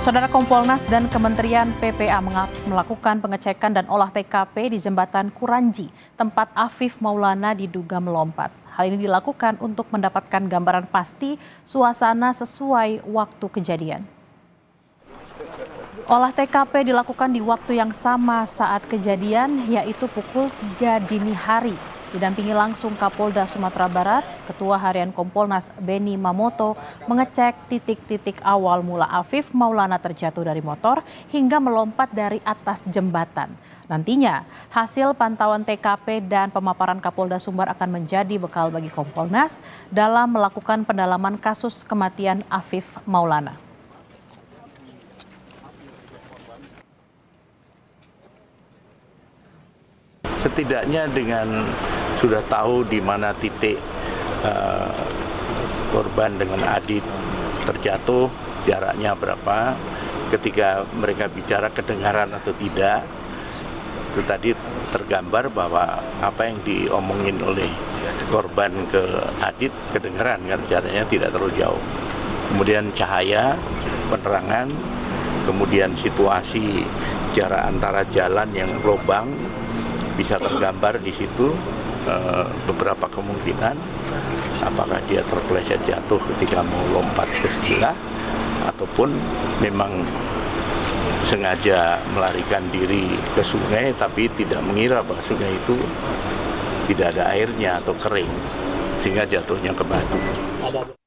Saudara, Kompolnas dan Kementerian PPA melakukan pengecekan dan olah TKP di Jembatan Kuranji, tempat Afif Maulana diduga melompat. Hal ini dilakukan untuk mendapatkan gambaran pasti suasana sesuai waktu kejadian. Olah TKP dilakukan di waktu yang sama saat kejadian, yaitu pukul 3 dini hari. Didampingi langsung Kapolda Sumatera Barat, Ketua Harian Kompolnas Beni Mamoto mengecek titik-titik awal mula Afif Maulana terjatuh dari motor hingga melompat dari atas jembatan. Nantinya, hasil pantauan TKP dan pemaparan Kapolda Sumbar akan menjadi bekal bagi Kompolnas dalam melakukan pendalaman kasus kematian Afif Maulana. Setidaknya dengan sudah tahu di mana titik korban dengan Adit terjatuh, jaraknya berapa, ketika mereka bicara kedengaran atau tidak, itu tadi tergambar bahwa apa yang diomongin oleh korban ke Adit kedengaran, kan jaraknya tidak terlalu jauh. Kemudian cahaya, penerangan, kemudian situasi jarak antara jalan yang lubang, bisa tergambar di situ beberapa kemungkinan, apakah dia terpeleset jatuh ketika mau lompat ke sebelah ataupun memang sengaja melarikan diri ke sungai tapi tidak mengira bahwa sungai itu tidak ada airnya atau kering sehingga jatuhnya ke batu.